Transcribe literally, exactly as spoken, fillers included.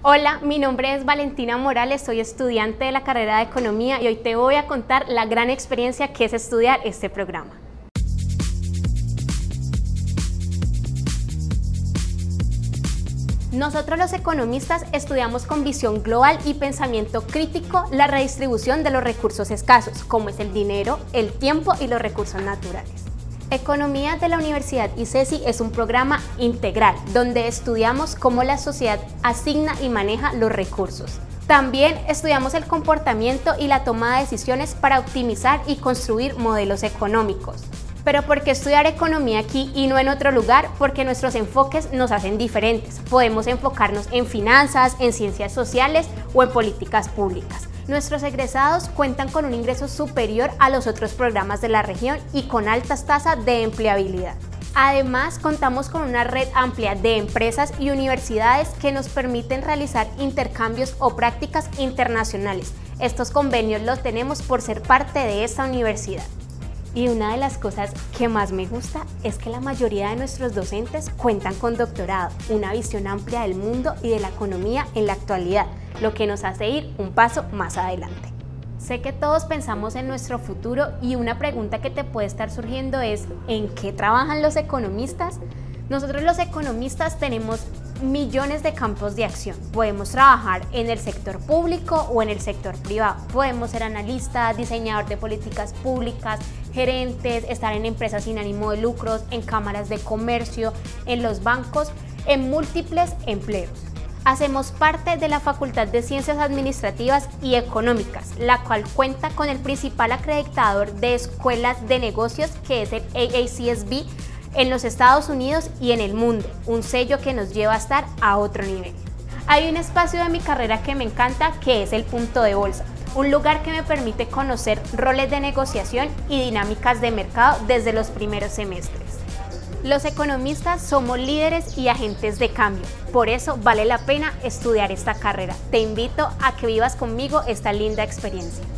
Hola, mi nombre es Valentina Morales, soy estudiante de la carrera de Economía y hoy te voy a contar la gran experiencia que es estudiar este programa. Nosotros los economistas estudiamos con visión global y pensamiento crítico la redistribución de los recursos escasos, como es el dinero, el tiempo y los recursos naturales. Economía de la Universidad ICESI es un programa integral donde estudiamos cómo la sociedad asigna y maneja los recursos. También estudiamos el comportamiento y la toma de decisiones para optimizar y construir modelos económicos. Pero ¿por qué estudiar economía aquí y no en otro lugar? Porque nuestros enfoques nos hacen diferentes. Podemos enfocarnos en finanzas, en ciencias sociales o en políticas públicas. Nuestros egresados cuentan con un ingreso superior a los otros programas de la región y con altas tasas de empleabilidad. Además, contamos con una red amplia de empresas y universidades que nos permiten realizar intercambios o prácticas internacionales. Estos convenios los tenemos por ser parte de esta universidad. Y una de las cosas que más me gusta es que la mayoría de nuestros docentes cuentan con doctorado, una visión amplia del mundo y de la economía en la actualidad, lo que nos hace ir un paso más adelante. Sé que todos pensamos en nuestro futuro y una pregunta que te puede estar surgiendo es ¿en qué trabajan los economistas? Nosotros los economistas tenemos millones de campos de acción. Podemos trabajar en el sector público o en el sector privado. Podemos ser analistas, diseñador de políticas públicas, gerentes, estar en empresas sin ánimo de lucros, en cámaras de comercio, en los bancos, en múltiples empleos. Hacemos parte de la Facultad de Ciencias Administrativas y Económicas, la cual cuenta con el principal acreditador de escuelas de negocios, que es el A A C S B, en los Estados Unidos y en el mundo, un sello que nos lleva a estar a otro nivel. Hay un espacio de mi carrera que me encanta, que es el punto de bolsa, un lugar que me permite conocer roles de negociación y dinámicas de mercado desde los primeros semestres. Los economistas somos líderes y agentes de cambio, por eso vale la pena estudiar esta carrera. Te invito a que vivas conmigo esta linda experiencia.